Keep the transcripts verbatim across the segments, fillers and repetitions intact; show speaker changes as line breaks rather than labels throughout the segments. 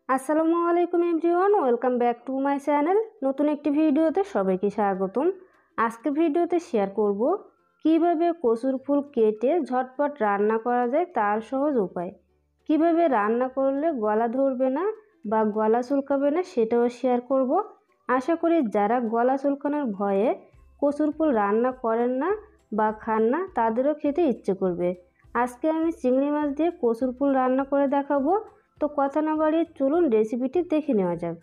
আসসালামু আলাইকুম everyone, welcome back to my channel. নতুন একটি ভিডিওতে সবাইকে স্বাগতম। আজকে ভিডিওতে শেয়ার করব কিভাবে কচুর ফুল কেটে ঝটপট রান্না করা যায় তার সহজ উপায়। কিভাবে রান্না করলে গলা ধরবে না বা গলা চুলকাবে না সেটাও শেয়ার করব। আশা করি যারা গলা চুলকানোর ভয়ে কচুর ফুল রান্না করেন না বা খান না তাদেরও খেতে ইচ্ছে করবে। আজকে আমি চিংড়ি মাছ দিয়ে কচুর ফুল রান্না করে দেখাবো। তো কথা না বাড়িয়ে চলুন রেসিপিটি দেখে নেওয়া যাক।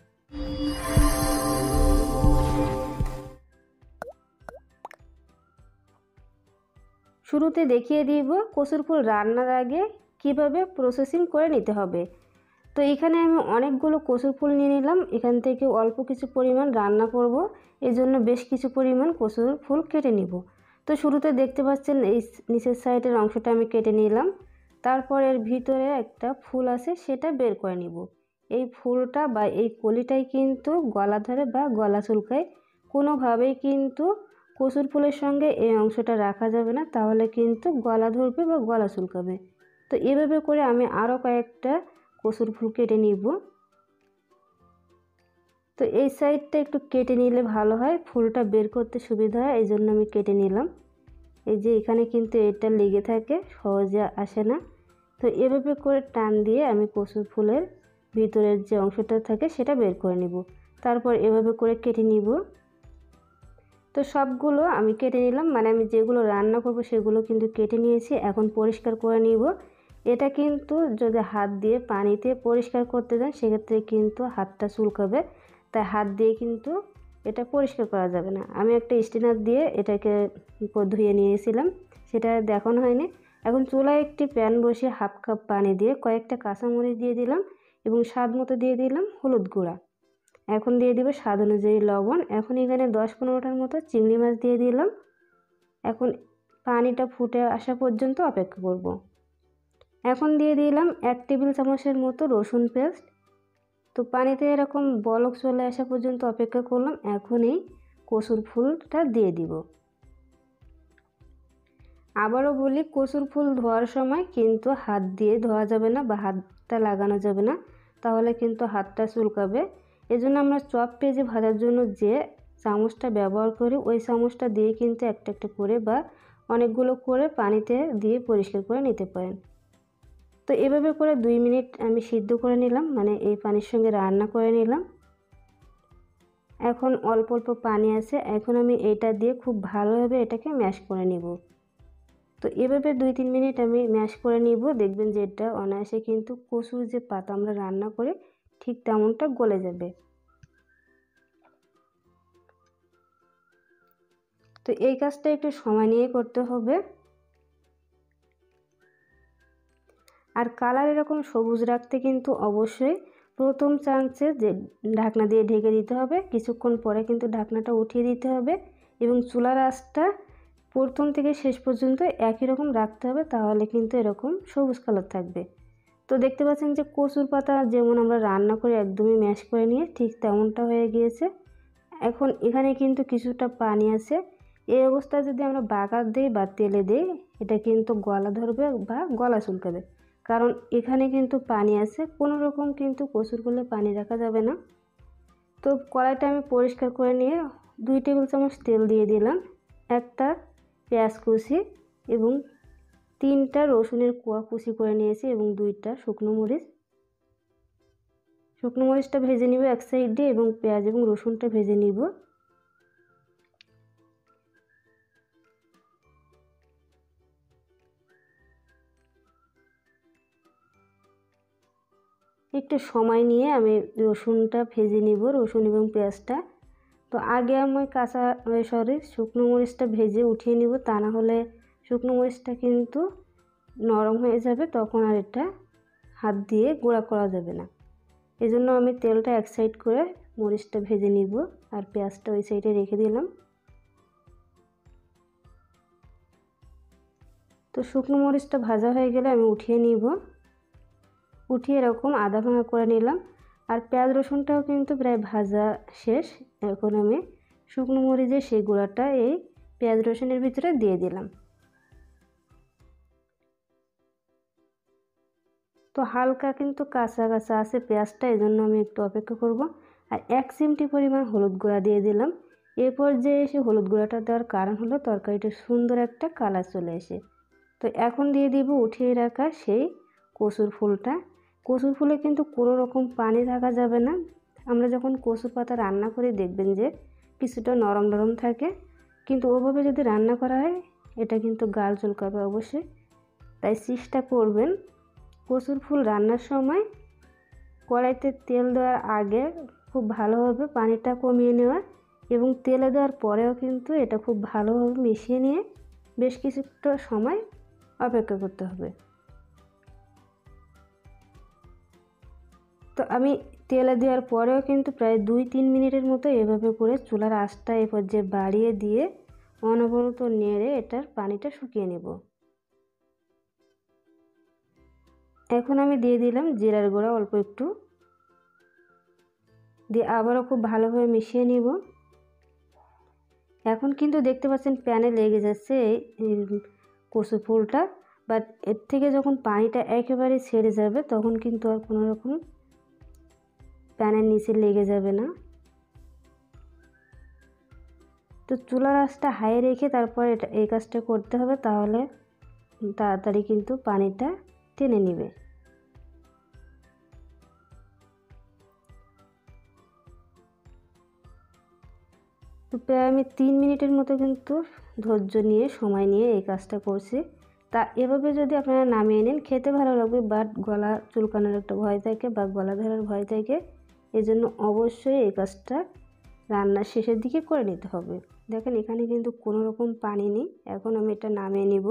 শুরুতে দেখিয়ে দিব কচুর ফুল রান্নার আগে কিভাবে প্রসেসিং করে নিতে হবে। তো এখানে আমি অনেকগুলো কচুর ফুল নিয়ে নিলাম। এখান থেকে অল্প কিছু পরিমাণ রান্না করব, এই জন্য বেশ কিছু পরিমাণ কচুর ফুল কেটে নিব। তো শুরুতে দেখতে পাচ্ছেন এই নিচের সাইডের অংশটা আমি কেটে নিলাম। তারপর এর ভিতরে একটা ফুল আছে সেটা বের করে নিব। এই ফুলটা বা এই কলিটাই কিন্তু গলা ধরে বা গলা চুলকায়। কোনোভাবেই কিন্তু কচুর ফুলের সঙ্গে এই অংশটা রাখা যাবে না, তাহলে কিন্তু গলা ধরবে বা গলা চুলকাবে। তো এভাবে করে আমি আরও কয়েকটা কচুর ফুল কেটে নিব। তো এই সাইডটা একটু কেটে নিলে ভালো হয়, ফুলটা বের করতে সুবিধা হয়, এই জন্য আমি কেটে নিলাম। এই যে এখানে কিন্তু এটা লেগে থাকে, সহজে আসে না। তো এভাবে করে টান দিয়ে আমি কচুর ফুলের ভিতরের যে অংশটা থাকে সেটা বের করে নিব। তারপর এভাবে করে কেটে নিব। তো সবগুলো আমি কেটে নিলাম, মানে আমি যেগুলো রান্না করব সেগুলো কিন্তু কেটে নিয়েছি। এখন পরিষ্কার করে নিব। এটা কিন্তু যদি হাত দিয়ে পানিতে পরিষ্কার করতে যান সেক্ষেত্রে কিন্তু হাতটা চুলকাবে, তাই হাত দিয়ে কিন্তু এটা পরিষ্কার করা যাবে না। আমি একটা স্টেনার দিয়ে এটাকে ধুয়ে নিয়েছিলাম, সেটা দেখানো হয়নি। এখন চুলায় একটি প্যান বসিয়ে হাফ কাপ পানি দিয়ে কয়েকটা কাঁচামরিচ দিয়ে দিলাম এবং স্বাদ মতো দিয়ে দিলাম হলুদ গুঁড়া। এখন দিয়ে দিব স্বাদ অনুযায়ী লবণ। এখন এখানে দশ পনেরোটার মতো চিংড়ি মাছ দিয়ে দিলাম। এখন পানিটা ফুটে আসা পর্যন্ত অপেক্ষা করব। এখন দিয়ে দিলাম এক টেবিল চামচের মতো রসুন পেস্ট। তো পানিতে এরকম বলক চলে আসা পর্যন্ত অপেক্ষা করলাম। এখন এই কচুর ফুলটা দিয়ে দিব। আবারও বলি, কচুর ফুল ধোয়ার সময় কিন্তু হাত দিয়ে ধোয়া যাবে না বা হাতটা লাগানো যাবে না, তাহলে কিন্তু হাতটা চুলকাবে। এজন্য আমরা চপ পেঁয়াজি ভাজার জন্য যে চামচটা ব্যবহার করি ওই চামচটা দিয়ে কিন্তু একটা একটা করে বা অনেকগুলো করে পানিতে দিয়ে পরিষ্কার করে নিতে পারেন। তো এভাবে করে দুই মিনিট আমি সিদ্ধ করে নিলাম, মানে এই পানির সঙ্গে রান্না করে নিলাম। এখন অল্প অল্প পানি আছে, এখন আমি এটা দিয়ে খুব ভালোভাবে এটাকে ম্যাশ করে নিব। তো এভাবে দুই তিন মিনিট আমি ম্যাশ করে নিব। দেখবেন যে এটা অনায়াসে কিন্তু কচুর যে পাতা আমরা রান্না করে ঠিক তেমনটা গলে যাবে। তো এই কাজটা একটু সময় নিয়ে করতে হবে। আর কালার এরকম সবুজ রাখতে কিন্তু অবশ্যই প্রথম চান্সে যে ঢাকনা দিয়ে ঢেকে দিতে হবে, কিছুক্ষণ পরে কিন্তু ঢাকনাটা উঠিয়ে দিতে হবে এবং চুলার আঁচটা প্রথম থেকে শেষ পর্যন্ত একই রকম রাখতে হবে, তাহলে কিন্তু এরকম সবুজ কালার থাকবে। তো দেখতে পাচ্ছেন যে কচুর পাতা যেমন আমরা রান্না করে একদমই ম্যাশ করে নিয়ে ঠিক তেমনটা হয়ে গিয়েছে। এখন এখানে কিন্তু কিছুটা পানি আছে। এই অবস্থায় যদি আমরা বাগার দিই বা তেলে দিই এটা কিন্তু গলা ধরবে বা গলা চুলকাবে, কারণ এখানে কিন্তু পানি আছে। কোনো রকম কিন্তু কচুর ফুলে পানি রাখা যাবে না। তো কড়াইটা আমি পরিষ্কার করে নিয়ে দুই টেবিল চামচ তেল দিয়ে দিলাম, একটা পেঁয়াজ কুচি এবং তিনটা রসুনের কোয়া কুচি করে নিয়েছি এবং দুইটা শুকনো মরিচ। শুকনো মরিচটা ভেজে নিব এক সাইড দিয়ে এবং পেঁয়াজ এবং রসুনটা ভেজে নিব। একটু সময় নিয়ে আমি রসুনটা ভেজে নিব, রসুন এবং পেঁয়াজটা। তো আগে আমি কাঁচা সরি শুকনো মরিচটা ভেজে উঠিয়ে নিব, তা না হলে শুকনো মরিচটা কিন্তু নরম হয়ে যাবে, তখন আর এটা হাত দিয়ে গুঁড়া করা যাবে না। এই জন্য আমি তেলটা এক সাইড করে মরিচটা ভেজে নিব আর পেঁয়াজটা ওই সাইডে রেখে দিলাম। তো শুকনো মরিচটা ভাজা হয়ে গেলে আমি উঠিয়ে নিব। উঠিয়ে এরকম আধা ভাঙা করে নিলাম। আর পেঁয়াজ রসুনটাও কিন্তু প্রায় ভাজা শেষ। এখন আমি শুকনো মরিচের সেই গুঁড়াটা এই পেঁয়াজ রসুনের ভিতরে দিয়ে দিলাম। তো হালকা কিন্তু কাঁচা কাঁচা আছে পেঁয়াজটা, এই জন্য আমি একটু অপেক্ষা করব। আর এক চিমটি পরিমাণ হলুদ গুঁড়া দিয়ে দিলাম। এরপর যে এসে হলুদ গুঁড়াটা দেওয়ার কারণ হলো তরকারিটা সুন্দর একটা কালার চলে এসে। তো এখন দিয়ে দিব উঠিয়ে রাখা সেই কচুর ফুলটা। কচুর ফুলে কিন্তু কোনো রকম পানি থাকা যাবে না। আমরা যখন কচু পাতা রান্না করি দেখবেন যে কিছুটা নরম নরম থাকে, কিন্তু ওভাবে যদি রান্না করা হয় এটা কিন্তু গাল চুলকাবে অবশ্যই। তাই চেষ্টা করবেন কচুর ফুল রান্নার সময় কড়াইতে তেল দেওয়ার আগে খুব ভালোভাবে পানিটা কমিয়ে নেওয়া, এবং তেলে দেওয়ার পরেও কিন্তু এটা খুব ভালোভাবে মিশিয়ে নিয়ে বেশ কিছুটা সময় অপেক্ষা করতে হবে। তো আমি তেলে দেওয়ার পরেও কিন্তু প্রায় দুই তিন মিনিটের মতো এভাবে করে চুলার আঁচটা এ পর্যায়ে বাড়িয়ে দিয়ে অনবরত নেড়ে এটার পানিটা শুকিয়ে নেব। এখন আমি দিয়ে দিলাম জিরার গুঁড়া অল্প একটু, দিয়ে আবারও খুব ভালোভাবে মিশিয়ে নিব। এখন কিন্তু দেখতে পাচ্ছেন প্যানে লেগে যাচ্ছে এই কচু ফুলটা, বাট এর থেকে যখন পানিটা একেবারে ছেড়ে যাবে তখন কিন্তু আর কোনো রকম প্যানের নিচে লেগে যাবে না। তো চুলার আঁচটা হাই রেখে তারপর এটা এই কাজটা করতে হবে, তাহলে তাড়াতাড়ি কিন্তু পানিটা টেনে নেবে। তো প্রায় আমি তিন মিনিটের মতো কিন্তু ধৈর্য নিয়ে সময় নিয়ে এই কাজটা করছি। তা এভাবে যদি আপনারা নামিয়ে নেন খেতে ভালো লাগবে, বাট গলা চুলকানোর একটা ভয় থাকে বা গলা ধরার ভয় থাকে, এই জন্য অবশ্যই এই কাজটা রান্নার শেষের দিকে করে নিতে হবে। দেখেন এখানে কিন্তু কোনো রকম পানি নেই। এখন আমি এটা নামিয়ে নিব।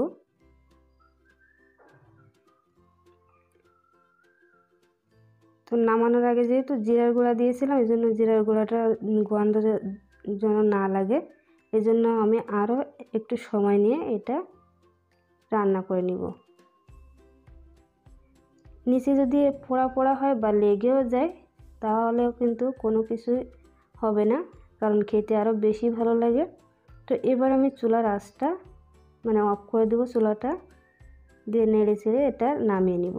তো নামানোর আগে যেহেতু জিরার গুঁড়া দিয়েছিলাম, এই জন্য জিরার গুঁড়াটা গন্ধ যেন না লাগে, এই জন্য আমি আরও একটু সময় নিয়ে এটা রান্না করে নিব। নিচে যদি পোড়া পোড়া হয় বা লেগেও যায় তাহলেও কিন্তু কোনো কিছুই হবে না, কারণ খেতে আরও বেশি ভালো লাগে। তো এবার আমি চুলার আঁচটা মানে অফ করে দেবো, চুলাটা দিয়ে নেড়ে চেড়ে এটা নামিয়ে নিব।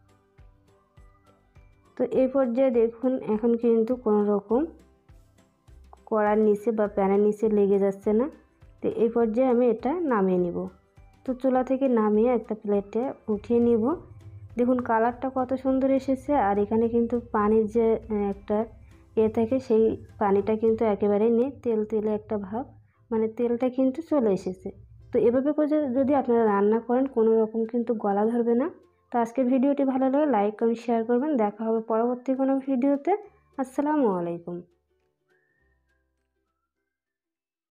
তো এই পর্যায়ে দেখুন এখন কিন্তু কোনো রকম কড়ার নিচে বা প্যানের নিচে লেগে যাচ্ছে না। তো এই পর্যায়ে আমি এটা নামিয়ে নিব। তো চুলা থেকে নামিয়ে একটা প্লেটে উঠিয়ে নিব। দেখুন কালারটা কত সুন্দর এসেছে, আর এখানে কিন্তু পানির যে একটা এ থাকে সেই পানিটা কিন্তু একেবারেই নেই, তেল তেলে একটা ভাব, মানে তেলটা কিন্তু চলে এসেছে। তো এভাবে করে যদি আপনারা রান্না করেন কোনো রকম কিন্তু গলা ধরবে না। তো আজকের ভিডিওটি ভালো লাগলে লাইক কমেন্ট শেয়ার করবেন। দেখা হবে পরবর্তী কোনো ভিডিওতে। আসসালামু আলাইকুম।